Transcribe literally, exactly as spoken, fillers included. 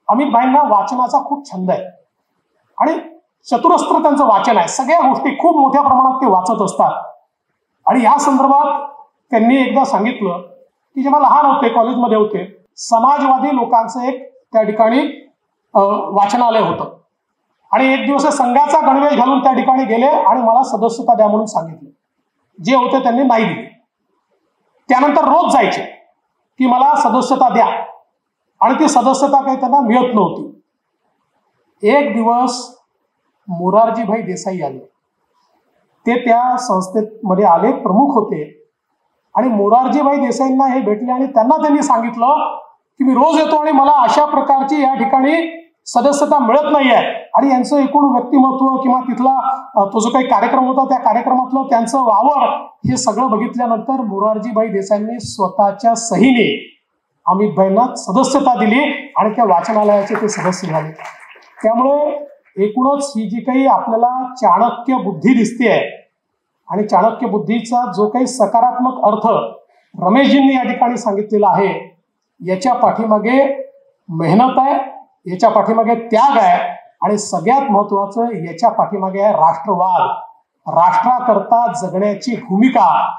अमित भाईंना वाचनाचा खूप छंद आहे आणि चतुरस्त्र त्यांचं वाचन आहे. सगळ्या गोष्टी खूप मोठ्या प्रमाणात ते वाचत असतात. आणि या संदर्भात त्यांनी एकदा सांगितलं की जेव्हा लहान होते, कॉलेजमध्ये होते, समाजवादी लोकांचं एक त्या ठिकाणी वाचनालय होतं आणि एक दिवस संघाचा गणवेश घालून त्या ठिकाणी गेले आणि मला सदस्यता द्या म्हणून सांगितलं. जे होते त्यांनी नाही दिली. त्यानंतर रोज जायचे की मला सदस्यता द्या आणि ती सदस्यता काही त्यांना मिळत नव्हती. एक दिवस मोरारजीभाई देसाई आले. ते त्या संस्थेमध्ये आले, प्रमुख होते आणि मोरारजीभाई देसाईंना हे भेटले आणि त्यांना त्यांनी सांगितलं की मी रोज येतो आणि मला अशा प्रकारची या ठिकाणी सदस्यता मिळत नाहीये. आणि यांचं एकूण व्यक्तिमत्व किंवा तिथला तो जो काही कार्यक्रम होता त्या कार्यक्रमातलं त्यांचं वावर हे सगळं बघितल्यानंतर मोरारजीभाई देसाईंनी स्वतःच्या सहीने अमित भाईंना सदस्यता दिली आणि त्या वाचनालयाचे ते सदस्य झाले. त्यामुळे एकूणच ही जी काही आपल्याला चाणक्य बुद्धी दिसते आणि चाणक्य बुद्धीचा जो काही सकारात्मक अर्थ रमेशजींनी या ठिकाणी सांगितलेला आहे, याच्या पाठीमागे मेहनत आहे, याच्या पाठीमागे त्याग आहे आणि सगळ्यात महत्वाचं याच्या पाठीमागे आहे राष्ट्रवाद, राष्ट्राकरता जगण्याची भूमिका.